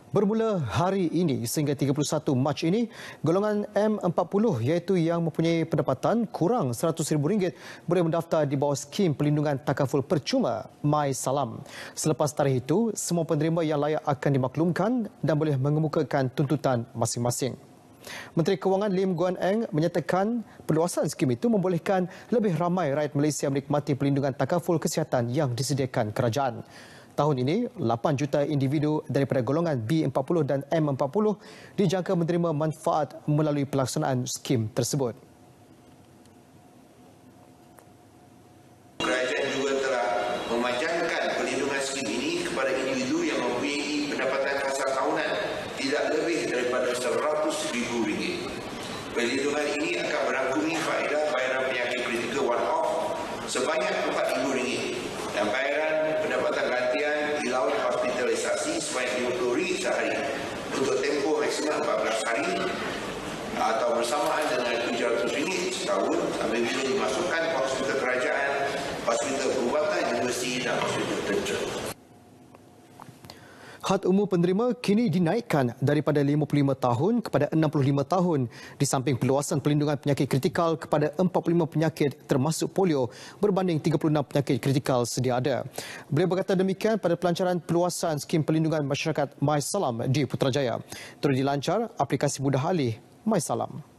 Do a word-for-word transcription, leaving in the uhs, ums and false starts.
Bermula hari ini sehingga tiga puluh satu Mac ini, golongan M empat puluh iaitu yang mempunyai pendapatan kurang seratus ribu ringgit boleh mendaftar di bawah skim pelindungan takaful percuma MySalam. Selepas tarikh itu, semua penerima yang layak akan dimaklumkan dan boleh mengemukakan tuntutan masing-masing. Menteri Kewangan Lim Guan Eng menyatakan perluasan skim itu membolehkan lebih ramai rakyat Malaysia menikmati pelindungan takaful kesihatan yang disediakan kerajaan. Tahun ini, lapan juta individu daripada golongan B empat puluh dan M empat puluh dijangka menerima manfaat melalui pelaksanaan skim tersebut. Kerajaan juga telah memanjangkan pelindungan skim ini kepada individu yang mempunyai pendapatan kasar tahunan tidak lebih daripada seratus ribu ringgit. Pelindungan ini akan merangkumi faedah bayaran penyakit kritikal one-off sebanyak empat ribu ringgit dan bayaran pendapatan gantian di laut hospitalisasi sebanyak lima puluh ringgit sehari untuk tempoh maksimum empat belas hari atau bersamaan dengan tujuh ratus ringgit setahun apabila dimasukkan ke hospital kerajaan, hospital perubatan, universiti dan hospital tentera. Had umur penerima kini dinaikkan daripada lima puluh lima tahun kepada enam puluh lima tahun di samping perluasan pelindungan penyakit kritikal kepada empat puluh lima penyakit termasuk polio berbanding tiga puluh enam penyakit kritikal sedia ada. Beliau berkata demikian pada pelancaran perluasan skim pelindungan masyarakat MySalam di Putrajaya. Turut dilancar aplikasi mudah alih MySalam.